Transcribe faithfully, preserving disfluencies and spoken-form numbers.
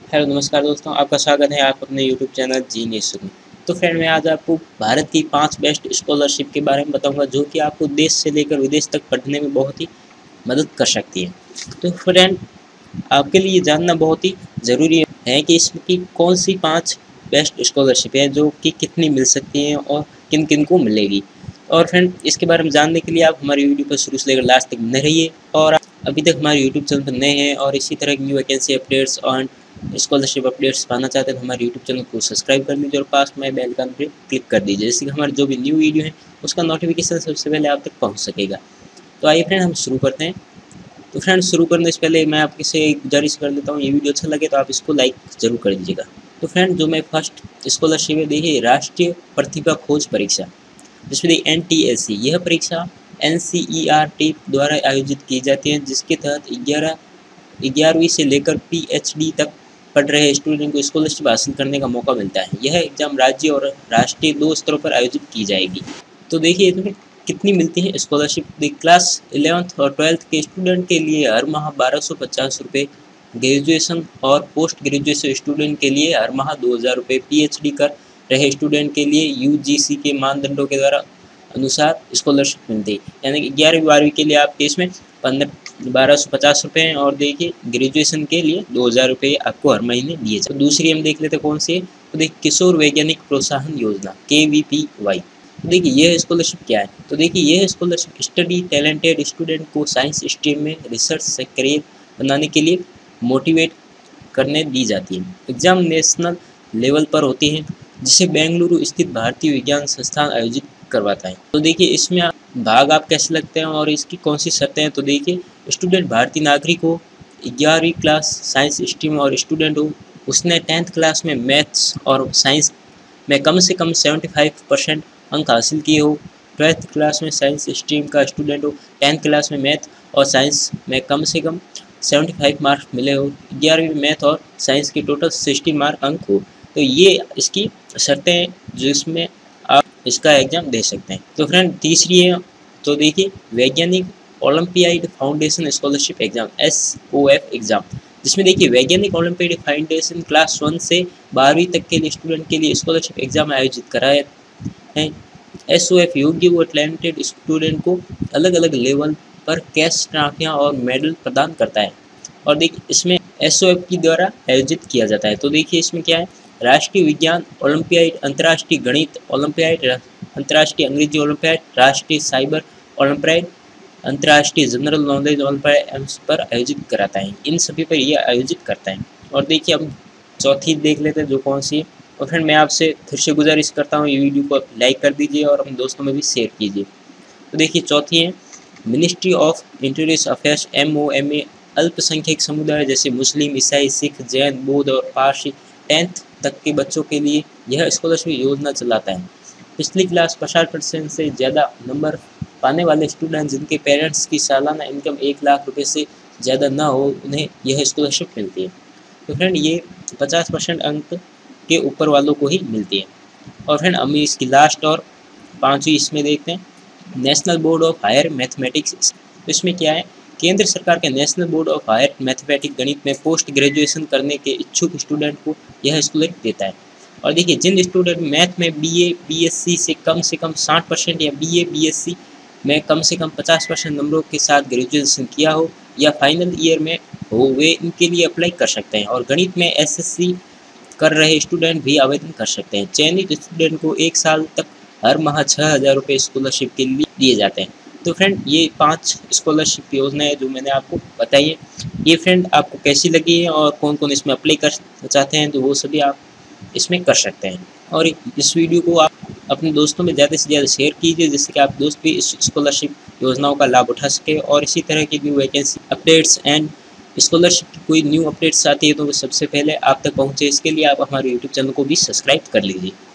Hello नमस्कार दोस्तों, आपका स्वागत है आप अपने यूट्यूब चैनल जीनियस में। तो फ्रेंड, मैं आज आपको भारत की पांच बेस्ट स्कॉलरशिप के बारे में बताऊंगा जो कि आपको देश से लेकर विदेश तक पढ़ने में बहुत ही मदद कर सकती है। तो फ्रेंड, आपके लिए जानना बहुत ही ज़रूरी है कि इसकी कौन सी पाँच बेस्ट स्कॉलरशिप है जो कि कितनी मिल सकती हैं और किन किन को मिलेगी। और फ्रेंड, इसके बारे में जानने के लिए आप हमारे वीडियो पर शुरू से लेकर लास्ट तक बने रहिए। और आप अभी तक हमारे यूट्यूब चैनल पर नए हैं और इसी तरह की न्यू वैकेंसी अपडेट्स और स्कॉलरशिप अपडेट्स पाना चाहते हैं तो हमारे यूट्यूब चैनल को सब्सक्राइब कर लीजिए और पास में बेल आइकन पर क्लिक कर दीजिए, जिससे कि हमारे जो भी न्यू वीडियो है उसका नोटिफिकेशन सबसे पहले आप तक पहुँच सकेगा। तो आइए फ्रेंड, हम शुरू करते हैं। तो फ्रेंड्स, शुरू करने से पहले मैं आपसे एक गुजारिश कर देता हूँ, ये वीडियो अच्छा लगे तो आप इसको लाइक ज़रूर कर दीजिएगा। तो फ्रेंड, जो मैं फर्स्ट स्कॉलरशिप है देखिए, राष्ट्रीय प्रतिभा खोज परीक्षा, जिसमें देखिए एन टी एस सी, यह परीक्षा N C E R T द्वारा आयोजित की जाती है, जिसके तहत ग्यारह ग्यारहवीं से लेकर पी एच डी तक पढ़ रहे स्टूडेंट को स्कॉलरशिप हासिल करने का मौका मिलता है। यह एग्ज़ाम राज्य और राष्ट्रीय दो स्तरों पर आयोजित की जाएगी। तो देखिए इसमें कितनी मिलती है स्कॉलरशिप। क्लास इलेवंथ और ट्वेल्थ के स्टूडेंट के लिए हर माह बारह सौ पचास रुपये, ग्रेजुएशन और पोस्ट ग्रेजुएशन स्टूडेंट के लिए हर माह दो हज़ार रुपये, पीएचडी कर रहे स्टूडेंट के लिए यूजीसी के मानदंडों के द्वारा अनुसार स्कॉलरशिप मिलती है। यानी कि ग्यारहवीं बारहवीं के लिए आपके इसमें पंद्रह बारह सौ पचास रुपये हैं और देखिए ग्रेजुएशन के लिए दो हज़ार रुपये आपको हर महीने दिए जाए। तो दूसरी हम देख लेते हैं कौन सी है। तो देखिए किशोर वैज्ञानिक प्रोत्साहन योजना के वी पी वाई। तो देखिए यह स्कॉलरशिप क्या है। तो देखिए यह स्कॉलरशिप स्टडी टैलेंटेड स्टूडेंट को साइंस स्ट्रीम में रिसर्च से करियर बनाने के लिए मोटिवेट करने दी जाती है। एग्ज़ाम नेशनल लेवल पर होती है, जिसे बेंगलुरु स्थित भारतीय विज्ञान संस्थान आयोजित करवाता है। तो देखिए इसमें आप, भाग आप कैसे लगते हैं और इसकी कौन सी शर्तें हैं। तो देखिए स्टूडेंट भारतीय नागरिक हो, ग्यारहवीं क्लास साइंस स्ट्रीम और स्टूडेंट हो, उसने टेंथ क्लास में मैथ्स और साइंस में कम से कम पचहत्तर परसेंट अंक हासिल किए हो, ट्वेल्थ क्लास में साइंस स्ट्रीम का स्टूडेंट हो, टेंथ क्लास में मैथ और साइंस में कम से कम पचहत्तर मार्क्स मिले हो, ग्यारहवीं में मैथ और साइंस के टोटल साठ मार्क अंक हो। तो ये इसकी शर्तें हैं जिसमें आप इसका एग्ज़ाम दे सकते हैं। तो फ्रेंड, तीसरी है, तो देखिए वैज्ञानिक olympiad foundation scholarship exam, S O F exam, जिसमें देखिए वैज्ञानिक ओलंपियाड फाउंडेशन क्लास वन से बारहवीं तक के लिए स्टूडेंट के लिए स्कॉलरशिप एग्ज़ाम आयोजित कराए हैं। एस ओ एफ योग्य व टैलेंटेड स्टूडेंट को अलग अलग लेवल पर कैश ट्रॉफियाँ और मेडल प्रदान करता है। और देखिए इसमें एस ओ एफ के द्वारा आयोजित किया जाता है। तो देखिए इसमें क्या है, राष्ट्रीय विज्ञान ओलंपियाड, अंतर्राष्ट्रीय गणित ओलंपियाड, अंतर्राष्ट्रीय अंग्रेजी ओलंपियाड, राष्ट्रीय साइबर ओलंपियाड, अंतर्राष्ट्रीय जनरल नॉलेज ओलंपियाड पर आयोजित कराता है। इन सभी पर यह आयोजित करता है। और देखिए हम चौथी देख लेते हैं जो कौन सी है। और फिर मैं आपसे फिर से गुजारिश करता हूँ, ये वीडियो को लाइक कर दीजिए और अपने दोस्तों में भी शेयर कीजिए। तो देखिए चौथी है, ministry of interior affairs M O M A, अल्पसंख्यक समुदाय जैसे मुस्लिम, ईसाई, सिख, जैन, बौद्ध और पारसी टेंथ तक के बच्चों के लिए यह स्कॉलरशिप योजना चलाता है। पिछली क्लास पचास परसेंट से ज़्यादा नंबर पाने वाले स्टूडेंट जिनके पेरेंट्स की सालाना इनकम एक लाख रुपए से ज़्यादा ना हो, उन्हें यह स्कॉलरशिप मिलती है। तो फ्रेंड, ये पचास परसेंट अंक के ऊपर वालों को ही मिलती है। और फ्रेंड, हम इसकी लास्ट और पाँचवीं इसमें देखते हैं, national board of higher mathematics. इसमें क्या है, केंद्र सरकार के national board of higher mathematics गणित में पोस्ट ग्रेजुएशन करने के इच्छुक स्टूडेंट को यह स्कॉलरशिप देता है। और देखिए जिन स्टूडेंट मैथ में बीए बीएससी से कम से कम साठ परसेंट या बीए बीएससी में कम से कम पचास परसेंट नंबरों के साथ ग्रेजुएशन किया हो या फाइनल ईयर में हो, वे इनके लिए अप्लाई कर सकते हैं। और गणित में एसएससी कर रहे स्टूडेंट भी आवेदन कर सकते हैं। चयनित स्टूडेंट को एक साल तक हर माह छः हज़ार रुपये स्कॉलरशिप के लिए दिए जाते हैं। तो फ्रेंड, ये पांच स्कॉलरशिप योजनाएं जो मैंने आपको बताई है, ये फ्रेंड आपको कैसी लगी है और कौन कौन इसमें अप्लाई कर चाहते हैं, तो वो सभी आप इसमें कर सकते हैं। और इस वीडियो को आप अपने दोस्तों में ज़्यादा से ज़्यादा शेयर कीजिए, जिससे कि आप दोस्त भी इस स्कॉलरशिप योजनाओं का लाभ उठा सके। और इसी तरह की new vacancy updates and scholarship की कोई न्यू अपडेट्स आती है तो वो सबसे पहले आप तक पहुँचे, इसके लिए आप हमारे यूट्यूब चैनल को भी सब्सक्राइब कर लीजिए।